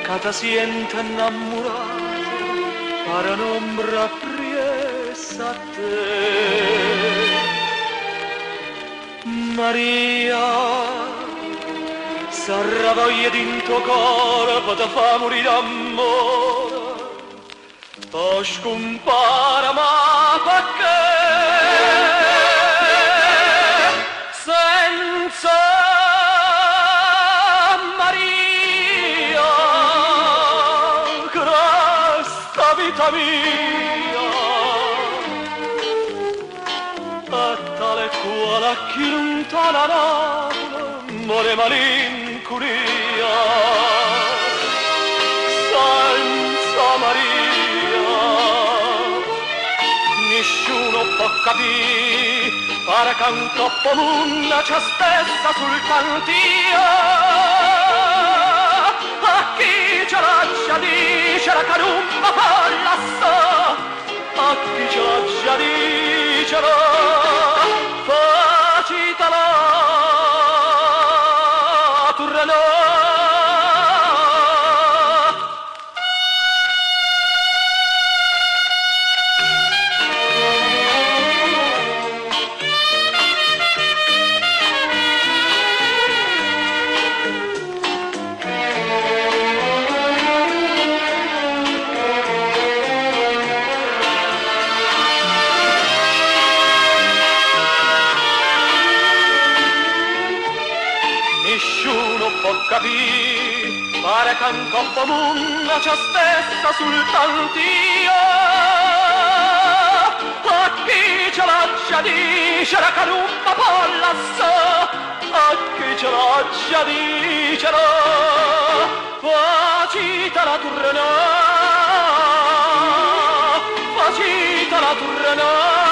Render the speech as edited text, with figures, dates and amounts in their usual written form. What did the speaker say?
Cada siente innamorato, para un'ombra appriesa a te. Maria, sarà voglia di tuo corpo da fa morire d'amore, o scompara ma perché? Senza Maria, questa vita mia, è tale quale a chi lontana muore malinconia. Senza Maria nessuno può capire, pare che un troppo mondo c'è stessa sul cantio. A chi ce l'ha già dicere che non mi fa lassà, a chi ce l'ha già dicere facitela tornare. Nessuno può capire, pare che un coppo mondo c'è stessa soltanto io. A chi ce l'ha già dicere che non mi può lassare, a chi ce l'ha già dicere facitela tornare, facitela tornare.